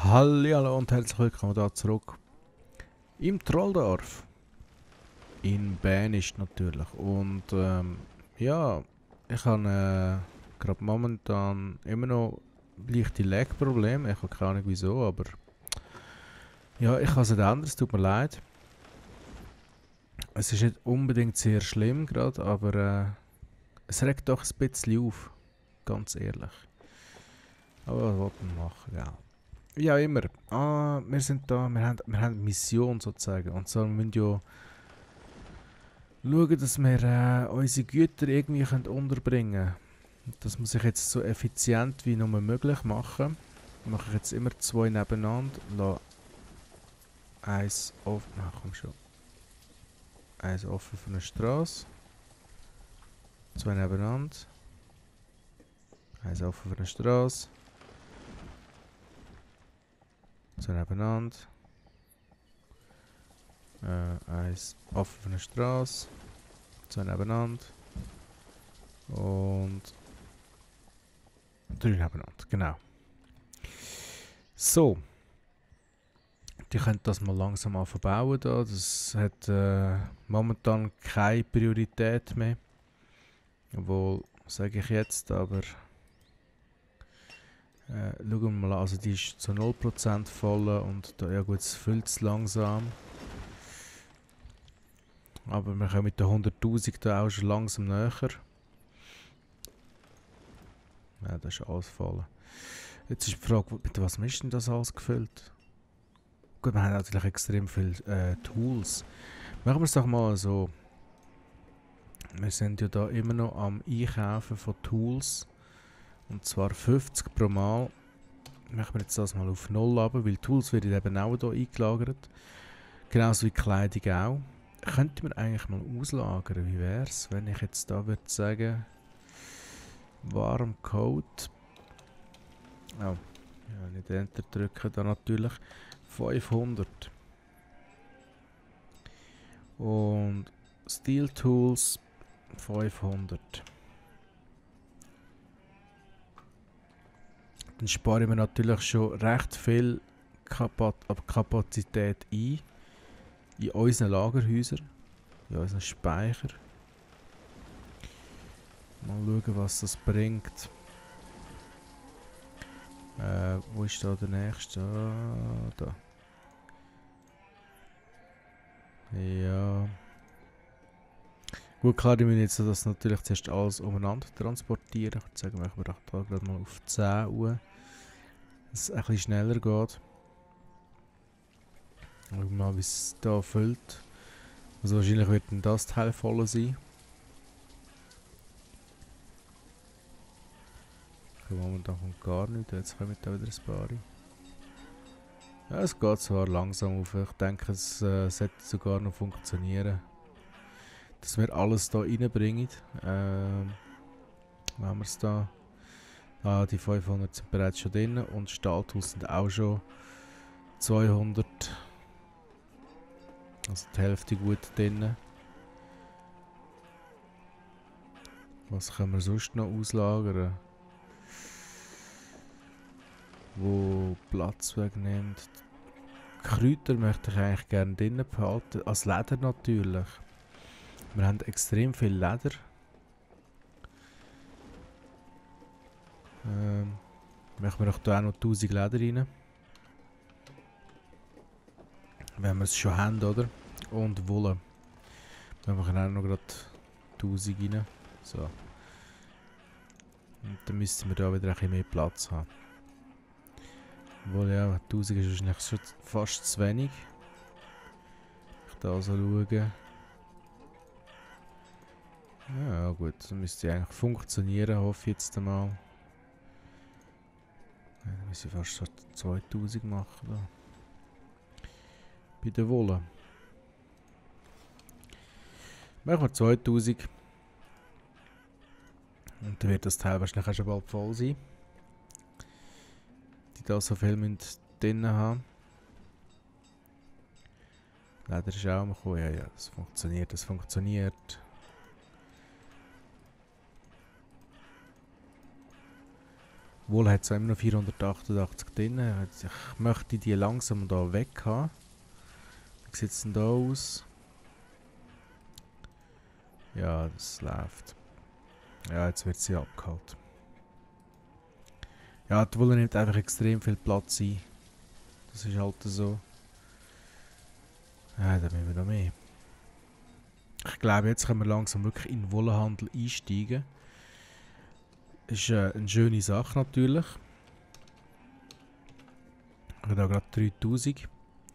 Hallihallo und herzlich willkommen da zurück im Trolldorf. In Bänisch natürlich. Und ja, ich habe gerade momentan immer noch leichte Lag-Probleme. Ich habe keine Ahnung wieso, aber ja, ich kann es nicht ändern, es tut mir leid. Es ist nicht unbedingt sehr schlimm gerade, aber es regt doch ein bisschen auf. Ganz ehrlich. Aber was will man machen, ja. Ja, immer. Wir sind da, wir haben eine Mission sozusagen. Und zwar müssen wir ja schauen, dass wir unsere Güter irgendwie unterbringen können. Das muss ich jetzt so effizient wie nur möglich machen. Mache ich jetzt immer zwei nebeneinander. Lass eins offen. Na komm schon. Eins offen für eine Straße. Zwei nebeneinander. Eins offen für eine Straße. Zwei nebeneinander. Eins offen für eine Straße. Zwei nebeneinander. Und drei nebeneinander, genau. So. Die können das mal langsam verbauen da. Das hat momentan keine Priorität mehr. Obwohl, sage ich jetzt, aber schauen wir mal an. Also die ist zu 0% voll und da, ja gut, es füllt es langsam. Aber wir kommen mit den 100'000 da auch schon langsam näher. Ja, das ist alles voll. Jetzt ist die Frage, mit was ist denn das alles gefüllt? Gut, wir haben natürlich extrem viele Tools. Machen wir es doch mal so. Wir sind ja da immer noch am Einkaufen von Tools. Und zwar 50 pro Mal. Machen wir jetzt das mal auf 0 runter, weil Tools werden eben auch hier eingelagert. Genauso wie Kleidung auch. Könnte man eigentlich mal auslagern. Wie wäre es, wenn ich jetzt da würde sagen, Warencode. Oh, ja, nicht Enter drücken, da natürlich 500. Und Steel Tools 500. Dann sparen wir natürlich schon recht viel Kapazität ein. In unseren Lagerhäusern, in unseren Speicher. Mal schauen, was das bringt. Wo ist da der nächste? Ah, da. Ja. Gut, klar, ich will jetzt das natürlich zuerst alles umeinander transportieren. Ich würde sagen, machen wir doch da gerade mal auf 10 Uhr. Dass es ein bisschen schneller geht. Schauen wir mal, wie es da füllt. Also wahrscheinlich wird dann das Teil voll sein. Momentan kommt gar nichts, jetzt kommen da wieder ein paar. Ja, es geht zwar langsam auf, ich denke es sollte sogar noch funktionieren. Dass wir alles hier reinbringen. Wo haben wir es da? Ah, die 500 sind bereits schon drin und Stahltools sind auch schon 200. Also die Hälfte gut drin. Was können wir sonst noch auslagern? Wo Platz wegnimmt. Kräuter möchte ich eigentlich gerne drinnen behalten. Als Leder natürlich. Wir haben extrem viel Leder. Machen wir doch da auch noch 1000 Leder rein. Wenn wir es schon haben, oder? Und Wolle. Wir machen auch noch gerade 1000 rein. So. Und dann müssten wir da wieder ein bisschen mehr Platz haben. Obwohl ja, 1000 ist wahrscheinlich schon fast zu wenig. Ich da so schauen. Ja gut, dann müsste eigentlich funktionieren, hoffe ich jetzt einmal. Ja, dann müssen wir fast so 2000 machen. Da. Bei der Wolle. Machen wir 2000. Und dann wird das Teil wahrscheinlich auch schon bald voll sein. Die da so viel drin haben. Leder ist auch mal gekommen. Ja, ja, das funktioniert, das funktioniert. Wohl hat es immer noch 488 drin. Ich möchte die langsam da weg haben. Wie sieht es denn da aus? Ja, das läuft. Ja, jetzt wird sie abgehalten. Ja, die Wolle nimmt einfach extrem viel Platz ein. Das ist halt so. Ja, da müssen wir noch mehr. Ich glaube, jetzt können wir langsam wirklich in den Wollenhandel einsteigen. Ist eine schöne Sache natürlich. Ich habe da gerade 3000.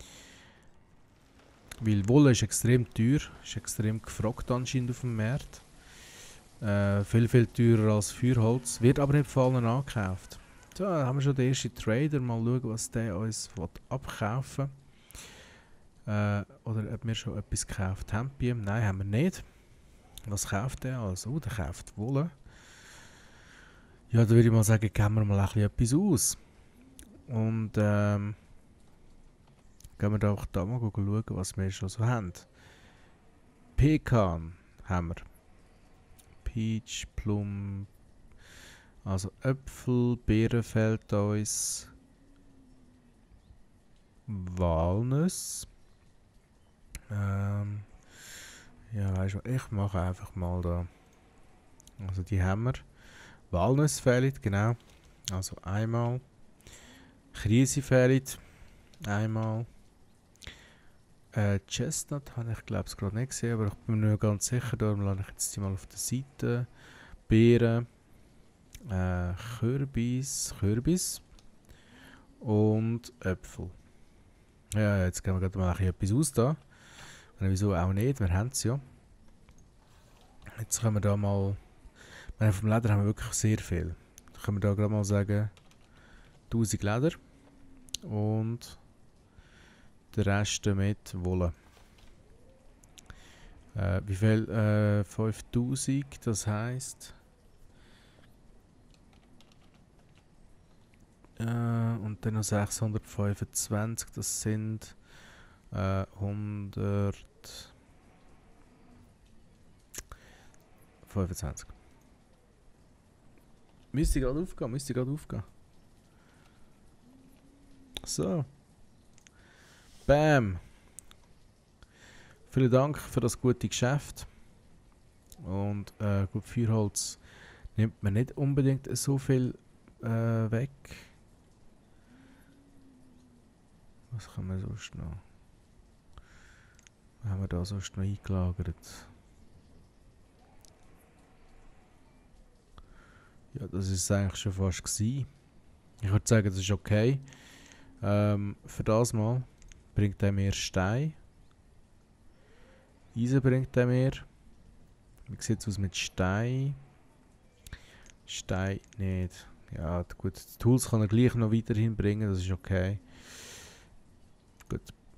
Weil Wolle ist extrem teuer, ist extrem gefragt anscheinend auf dem Markt. Viel, viel teurer als Feuerholz, wird aber nicht von allen angekauft. So, da haben wir schon den ersten Trader, mal schauen, was der uns abkaufen will. Oder ob wir schon etwas gekauft haben bei ihm. Nein, haben wir nicht. Was kauft der? Also, der kauft Wolle. Ja, da würde ich mal sagen, geben wir mal ein bisschen etwas aus. Und gehen wir doch da mal schauen, was wir schon so haben. Pekan haben wir. Peach, Plum, also Äpfel, Beeren fehlt uns. Walnuss. Ja, weißt du, ich mache einfach mal da. Also die haben wir. Walnuss fehlt, genau. Also einmal. Krise fehlt. Einmal. Chestnut habe ich glaube ich gerade nicht gesehen, aber ich bin mir nicht ganz sicher, darum lade ich jetzt die mal auf der Seite. Beeren, Kürbis und Äpfel. Ja, jetzt gehen wir gerade mal etwas aus da. Wieso auch nicht, wir haben es ja. Jetzt können wir da mal, vom Leder haben wir wirklich sehr viel. Da können wir da gerade mal sagen, 1000 Leder und der Rest mit Wolle. Wie viel? 5000, das heisst. Und dann noch 625, das sind 125. Müsste gerade aufgehen, So. Bam. Vielen Dank für das gute Geschäft. Und gut, Feuerholz nimmt man nicht unbedingt so viel weg. Was kann man sonst noch? Was haben wir da sonst noch eingelagert? Ja, das ist eigentlich schon fast gewesen. Ich würde sagen, das ist okay. Für das mal bringt er mir Stein. Eisen bringt er mir. Wie sieht es aus mit Stein? Stein nicht. Ja, gut. Die Tools kann er gleich noch weiterhin bringen, das ist okay. Gut.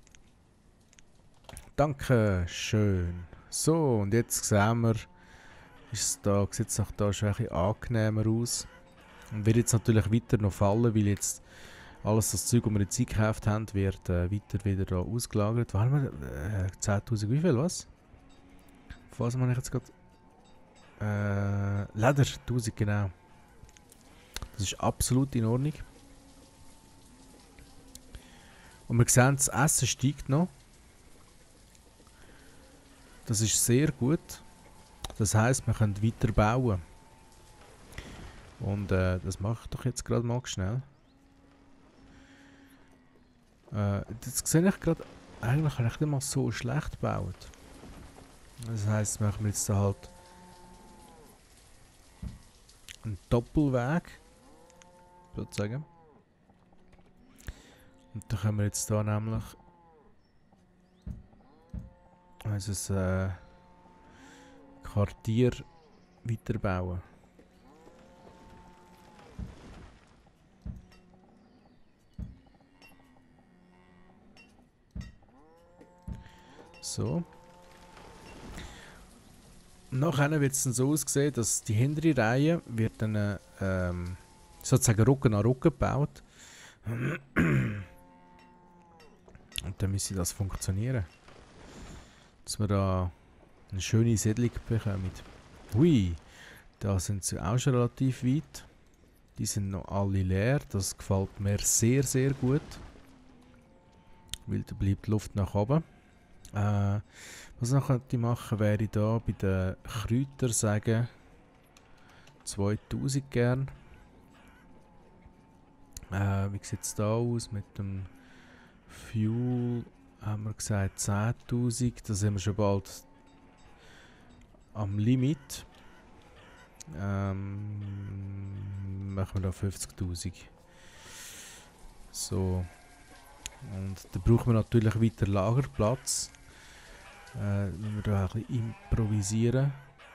Danke schön. So, und jetzt sehen wir, sieht es da schon ein bisschen angenehmer aus. Und wird jetzt natürlich weiter noch fallen, weil jetzt alles das Zeug, das wir jetzt eingekauft haben, wird weiter wieder da ausgelagert. Waren wir 10.000, wie viel, was? Von was meine ich jetzt gerade? Leder, 1000 genau. Das ist absolut in Ordnung. Und wir sehen, das Essen steigt noch. Das ist sehr gut. Das heisst, wir können weiter bauen. Und das mache ich doch jetzt gerade mal schnell. Jetzt sehe ich gerade, eigentlich habe ich nicht mal so schlecht gebaut. Das heisst, machen wir jetzt da halt einen Doppelweg, sozusagen. Und dann können wir jetzt da nämlich unser Quartier weiterbauen. So. Nachher wird es dann so aussehen, dass die hintere Reihe wird dann sozusagen Rücken an Rücken gebaut. Und dann müsste das funktionieren. Dass wir da eine schöne Siedlung bekommen. Hui, da sind sie auch schon relativ weit. Die sind noch alle leer. Das gefällt mir sehr, sehr gut. Weil da bleibt Luft nach oben. Was noch könnte ich machen, wäre da bei den Kräutern sagen 2000 gern. Wie sieht es da aus mit dem Fuel? Haben wir gesagt 10.000. Da sind wir schon bald am Limit. Machen wir da 50.000. So. Und dann brauchen wir natürlich weiter Lagerplatz. Wenn wir da ein bisschen improvisieren.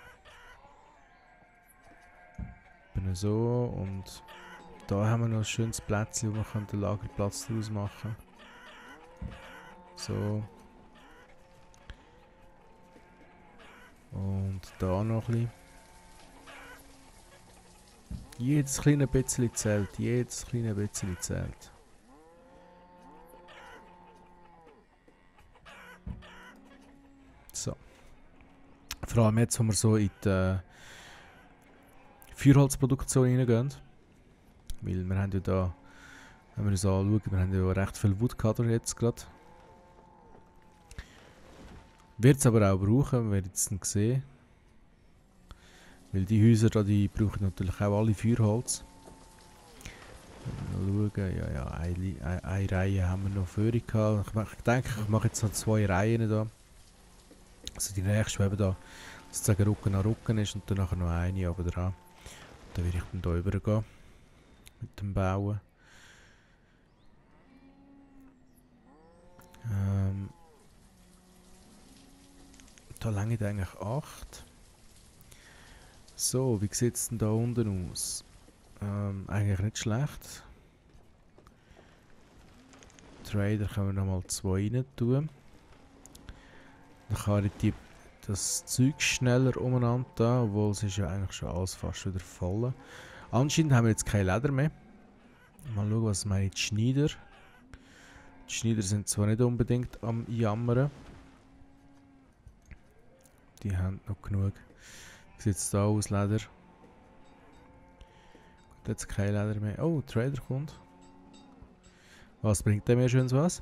So. Und da haben wir noch ein schönes Plätzchen, wo wir den Lagerplatz daraus machen können. So. Und da noch ein bisschen. Jedes kleine bisschen zählt. Jedes kleine bisschen zählt. So. Vor allem jetzt, wo wir so in die Feuerholzproduktion reingehen. Weil wir haben ja da, wenn wir uns anschauen, wir haben ja recht viel Woodcutter jetzt gerade. Wird es aber auch brauchen, wir jetzt nicht sehen. Weil die Häuser da, die brauchen natürlich auch alle Feuerholz. Mal schauen, ja, eine Reihe haben wir noch vorher gehabt. Ich denke, ich mache jetzt noch 2 Reihen da. Also die nächste, die eben da sozusagen Rücken an Rücken ist und dann nachher noch eine aber dran. Dann werde ich dann hier übergehen. Mit dem Bauen. Da lange ich eigentlich 8. So, wie sieht es denn da unten aus? Eigentlich nicht schlecht. Trader können wir nochmal 2 rein tun. Dann kann ich das Zeug schneller umeinander da, obwohl es ist ja eigentlich schon alles fast wieder voll. Anscheinend haben wir jetzt kein Leder mehr. Mal schauen, was meine Schneider. Die Schneider sind zwar nicht unbedingt am Jammern. Die haben noch genug. Wie sieht es da aus, Leder? Gut, jetzt kein Leder mehr. Oh, Trader kommt. Was bringt der mir schönes was?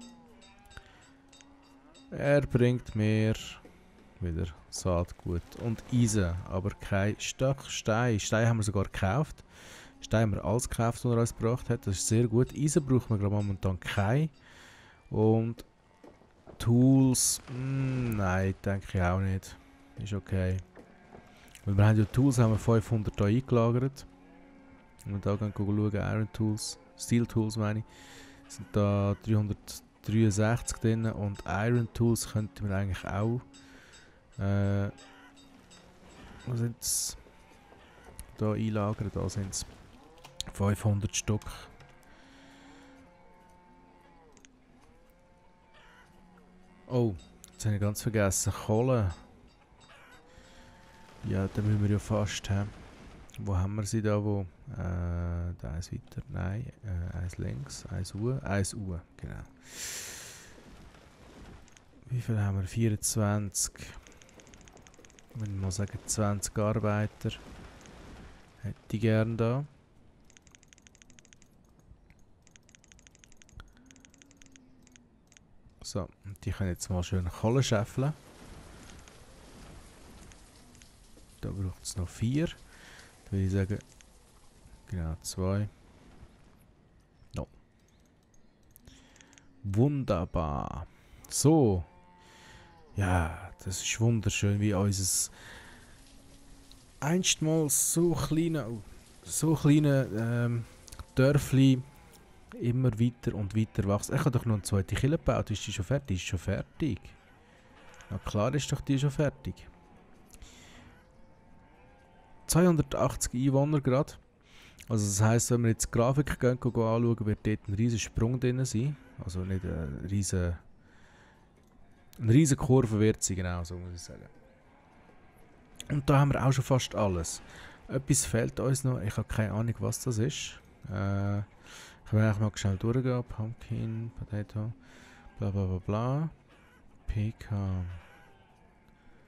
Er bringt mir wieder Saatgut und Eisen, aber kein Stein. Stein haben wir sogar gekauft. Stein haben wir alles gekauft, was er uns gebracht hat. Das ist sehr gut. Eisen brauchen wir gerade momentan kein. Und Tools, nein, denke ich auch nicht. Ist okay. Weil wir haben ja Tools, haben wir 500 hier eingelagert. Wenn wir da gehen schauen, Iron Tools, Steel Tools meine ich, sind da 363 drin und Iron Tools könnten wir eigentlich auch. Was sind es? Da einlagern, da sind es 500 Stück. Oh, jetzt habe ich ganz vergessen. Kohle. Ja, da müssen wir ja fast haben. Wo haben wir sie da? Wo? Da eins weiter. Nein, eins links, eins U, genau. Wie viel haben wir? 24. Ich würde mal sagen 20 Arbeiter. Hätte ich gern da. So, und die können jetzt mal schön Kohle scheffeln. Da braucht es noch 4. Da würde ich sagen, genau 2. No. Wunderbar. So. Ja, das ist wunderschön, wie unser einstmals so kleine Dörfli immer weiter und weiter wächst. Ich habe doch noch eine zweite Kille gebaut. Ist die schon fertig? Ist schon fertig. Na klar ist doch die schon fertig. 280 Einwohner gerade. Also das heisst, wenn wir jetzt die Grafik gehen, anschauen, wird dort ein riesen Sprung drin sein. Also nicht eine riesen Kurve wird sie, genau so muss ich sagen. Und da haben wir auch schon fast alles. Etwas fehlt uns noch, ich habe keine Ahnung was das ist. Ich will eigentlich mal schnell durchgehen. Pumpkin, Potato, bla bla bla bla. Pecan.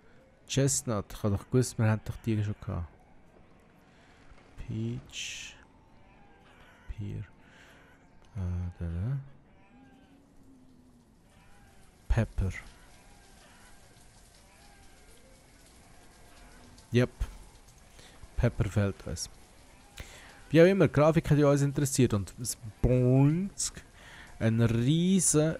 Chestnut, ich habe doch gewusst, wir haben doch die schon gehabt. Peach. hier? Da. Pepper. Yep. Pepper fehlt uns. Wie auch immer, die Grafik hat ja uns interessiert und es bringt einen riesen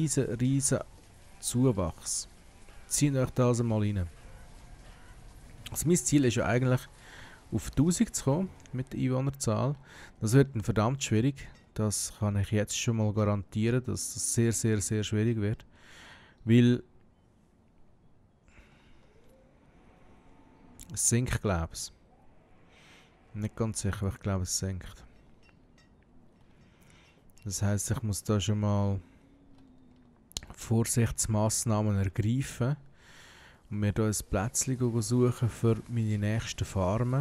Zuwachs. Zieht euch da also mal rein. Also mein Ziel ist ja eigentlich, auf 1000 zu kommen mit der Einwohnerzahl. Das wird dann verdammt schwierig. Das kann ich jetzt schon mal garantieren, dass das sehr schwierig wird. Weil es sinkt, glaube ich. Nicht ganz sicher, aber ich glaube, es sinkt. Das heisst, ich muss da schon mal Vorsichtsmaßnahmen ergreifen und mir hier ein Plätzchen suchen für meine nächsten Farmen.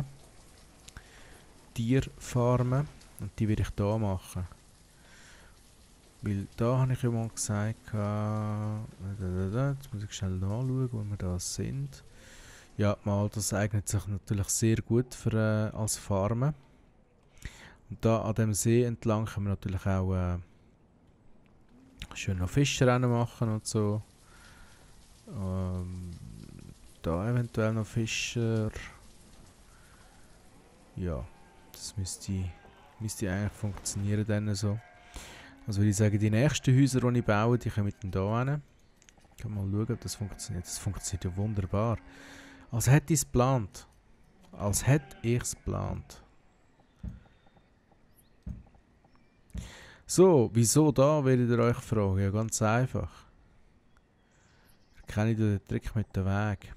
Tierfarmen. Und die werde ich hier machen. Weil da habe ich ja mal gesagt, jetzt muss ich schnell nachschauen, wo wir da sind. Ja, mal, das eignet sich natürlich sehr gut für, als Farmen. Und da an dem See entlang können wir natürlich auch schön noch Fischrennen machen und so. Da eventuell noch Fischer. Ja, das müsste eigentlich funktionieren dann so. Also würde ich sagen, die nächsten Häuser, die ich baue, die kommen dann hier hin. Ich kann mal schauen, ob das funktioniert. Das funktioniert ja wunderbar. Als hätte ich es geplant. Als hätte ich es geplant. So, wieso da, werdet ihr euch fragen? Ja, ganz einfach. Kenne ich den Trick mit dem Weg.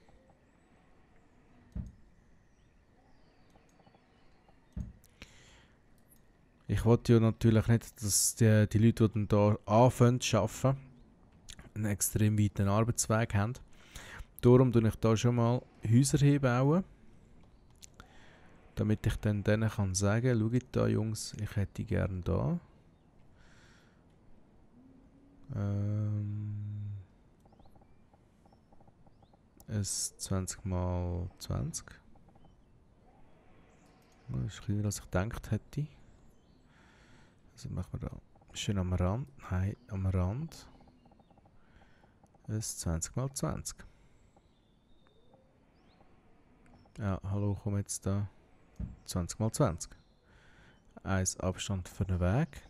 Ich wollte ja natürlich nicht, dass die Leute, die dann hier anfangen zu arbeiten, einen extrem weiten Arbeitsweg haben. Darum baue ich hier schon mal Häuser hinbauen. Damit ich dann denen kann sagen, schaut da Jungs, ich hätte gerne da. Es 20×20. Das ist kleiner als ich gedacht hätte. Also machen wir da schön am Rand. Nein, am Rand. Es 20×20. Ja, hallo, komm jetzt da. 20×20. 1 Abstand für den Weg.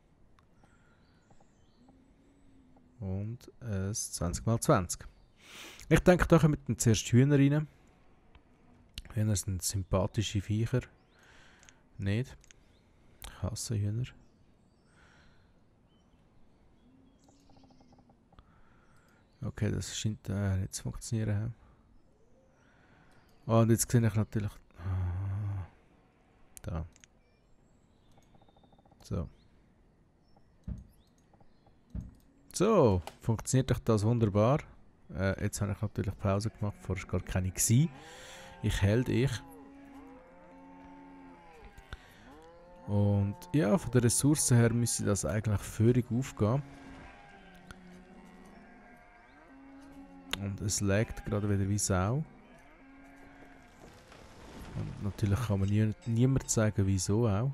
Und es 20×20. Ich denke, da kommen wir zuerst Hühner rein. Hühner sind sympathische Viecher. Nicht. Ich hasse Hühner. Okay, das scheint nicht zu funktionieren. Oh, und jetzt sehe ich natürlich... da. So. So, funktioniert doch das wunderbar. Jetzt habe ich natürlich Pause gemacht, vorher war gar keine gewesen. Ich hält ich. Und ja, von der Ressource her müsste das eigentlich völlig aufgehen. Und es laggt gerade wieder wie Sau. Und natürlich kann man niemand sagen, wieso auch.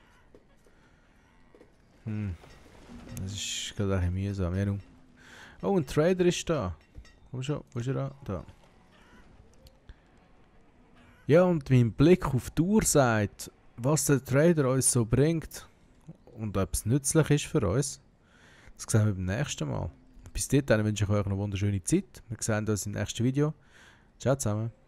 Das ist gerade ein bisschen mühsam. Oh, ein Trader ist da. Komm schon, wo ist er da? Da. Ja, und mein Blick auf die Uhr sagt, was der Trader uns so bringt und ob es nützlich ist für uns. Das sehen wir beim nächsten Mal. Bis dahin wünsche ich euch eine wunderschöne Zeit. Wir sehen uns im nächsten Video. Ciao zusammen.